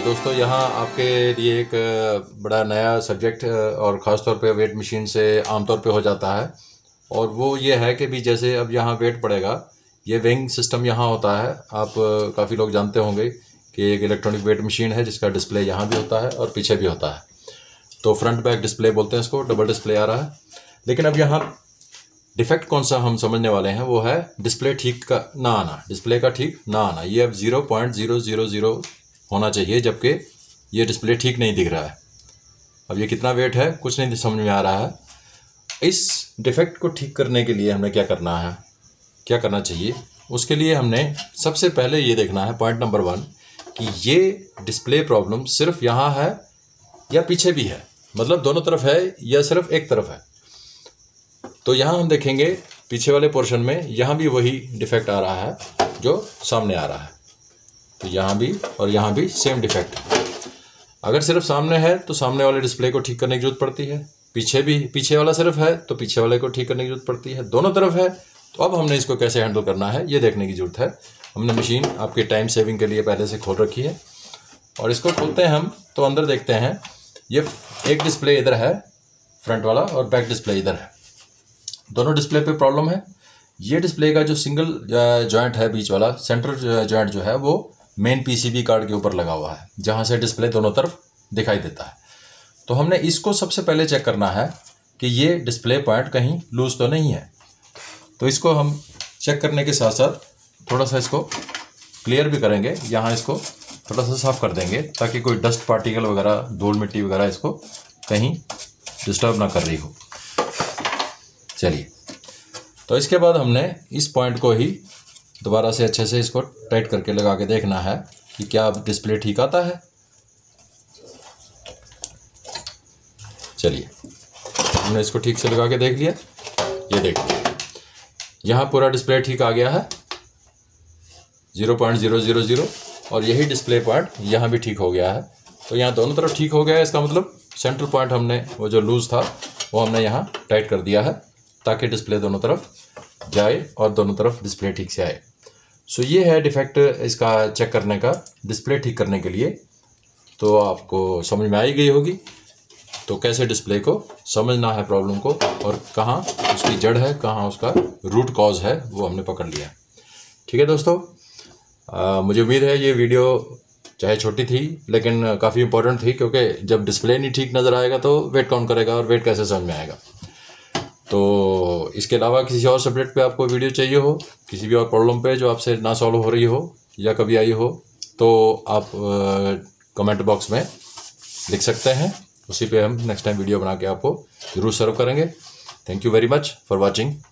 दोस्तों यहाँ आपके लिए एक बड़ा नया सब्जेक्ट और ख़ास तौर पे वेट मशीन से आमतौर पे हो जाता है, और वो ये है कि भी जैसे अब यहाँ वेट पड़ेगा, ये वेइंग सिस्टम यहाँ होता है। आप काफ़ी लोग जानते होंगे कि एक इलेक्ट्रॉनिक वेट मशीन है जिसका डिस्प्ले यहाँ भी होता है और पीछे भी होता है। तो फ्रंट बैक डिस्प्ले बोलते हैं इसको, डबल डिस्प्ले आ रहा है। लेकिन अब यहाँ डिफेक्ट कौन सा हम समझने वाले हैं, वो है डिस्प्ले ठीक का ना आना, डिस्प्ले का ठीक ना आना। ये अब 0.000 होना चाहिए, जबकि ये डिस्प्ले ठीक नहीं दिख रहा है। अब ये कितना वेट है कुछ नहीं समझ में आ रहा है। इस डिफेक्ट को ठीक करने के लिए हमें क्या करना है, क्या करना चाहिए, उसके लिए हमने सबसे पहले ये देखना है, पॉइंट नंबर 1, कि ये डिस्प्ले प्रॉब्लम सिर्फ यहाँ है या पीछे भी है, मतलब दोनों तरफ है या सिर्फ एक तरफ है। तो यहाँ हम देखेंगे पीछे वाले पोर्शन में यहाँ भी वही डिफेक्ट आ रहा है जो सामने आ रहा है। तो यहाँ भी और यहाँ भी सेम डिफेक्ट है। अगर सिर्फ सामने है तो सामने वाले डिस्प्ले को ठीक करने की जरूरत पड़ती है, पीछे भी पीछे वाला सिर्फ है तो पीछे वाले को ठीक करने की जरूरत पड़ती है, दोनों तरफ है। तो अब हमने इसको कैसे हैंडल करना है ये देखने की जरूरत है। हमने मशीन आपके टाइम सेविंग के लिए पहले से खोल रखी है और इसको खोलते हैं हम, तो अंदर देखते हैं ये एक डिस्प्ले इधर है फ्रंट वाला और बैक डिस्प्ले इधर है। दोनों डिस्प्ले पे प्रॉब्लम है। ये डिस्प्ले का जो सिंगल जॉइंट है बीच वाला, सेंटर जॉइंट जो है, वो मेन पीसीबी कार्ड के ऊपर लगा हुआ है, जहाँ से डिस्प्ले दोनों तरफ दिखाई देता है। तो हमने इसको सबसे पहले चेक करना है कि ये डिस्प्ले पॉइंट कहीं लूज तो नहीं है। तो इसको हम चेक करने के साथ साथ थोड़ा सा इसको क्लियर भी करेंगे, यहाँ इसको थोड़ा सा साफ कर देंगे ताकि कोई डस्ट पार्टिकल वगैरह, धूल मिट्टी वगैरह इसको कहीं डिस्टर्ब ना कर रही हो। चलिए, तो इसके बाद हमने इस पॉइंट को ही दोबारा से अच्छे से इसको टाइट करके लगा के देखना है कि क्या डिस्प्ले ठीक आता है। चलिए, हमने इसको ठीक से लगा के देख लिया। ये देखिए यहाँ पूरा डिस्प्ले ठीक आ गया है 0.000, और यही डिस्प्ले पॉइंट यहाँ भी ठीक हो गया है। तो यहाँ दोनों तरफ ठीक हो गया है। इसका मतलब सेंटर पॉइंट हमने वो जो लूज था वो हमने यहाँ टाइट कर दिया है ताकि डिस्प्ले दोनों तरफ जाए और दोनों तरफ डिस्प्ले ठीक से आए। सो ये है डिफेक्ट इसका चेक करने का, डिस्प्ले ठीक करने के लिए। तो आपको समझ में आई गई होगी तो कैसे डिस्प्ले को समझना है, प्रॉब्लम को, और कहाँ उसकी जड़ है, कहाँ उसका रूट कॉज है, वो हमने पकड़ लिया। ठीक है दोस्तों, मुझे उम्मीद है ये वीडियो चाहे छोटी थी लेकिन काफ़ी इंपॉर्टेंट थी, क्योंकि जब डिस्प्ले नहीं ठीक नज़र आएगा तो वेट कौन करेगा और वेट कैसे समझ में आएगा। तो इसके अलावा किसी और सब्जेक्ट पे आपको वीडियो चाहिए हो, किसी भी और प्रॉब्लम पे जो आपसे ना सॉल्व हो रही हो या कभी आई हो, तो आप कमेंट बॉक्स में लिख सकते हैं। उसी पे हम नेक्स्ट टाइम वीडियो बना के आपको ज़रूर सर्व करेंगे। Thank you very much for watching.